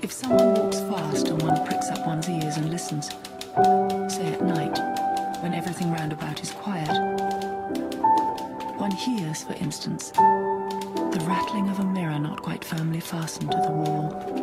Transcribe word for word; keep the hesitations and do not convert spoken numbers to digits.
If someone walks fast and one pricks up one's ears and listens, say at night, when everything round about is quiet, one hears, for instance, the rattling of a mirror not quite firmly fastened to the wall.